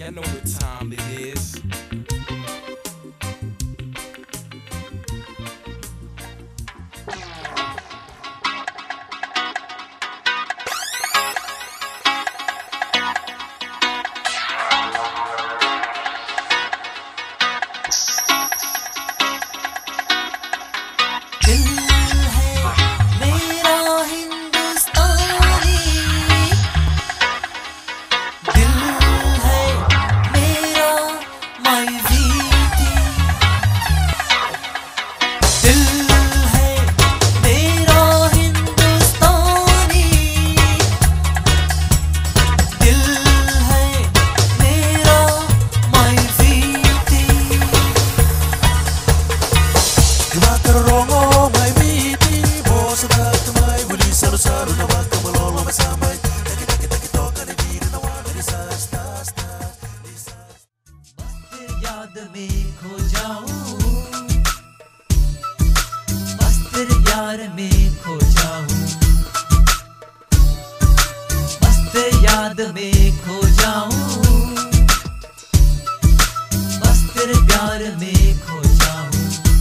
I know what time it is. याद में खो जाऊं, बस तेरे यार में खो जाऊं, बस तेरे याद में खो जाऊं, बस तेरे प्यार में खो जाऊं।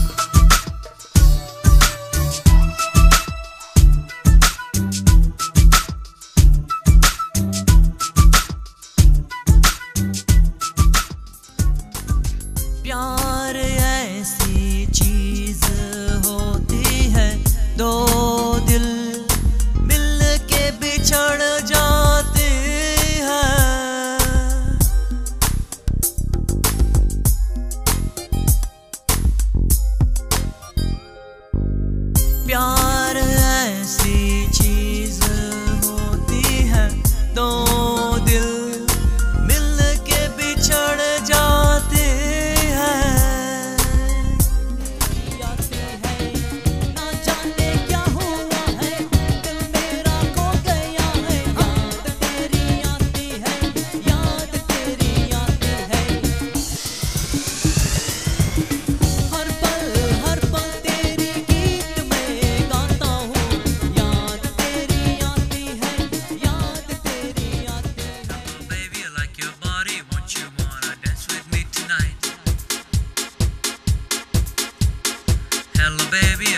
प्यार ऐसी चीज होती है, दो दिल मिल के बिछड़ जाते हैं। प्यार ऐसी चीज होती है, दो दिल मिल के बिछड़ जाते Hello baby,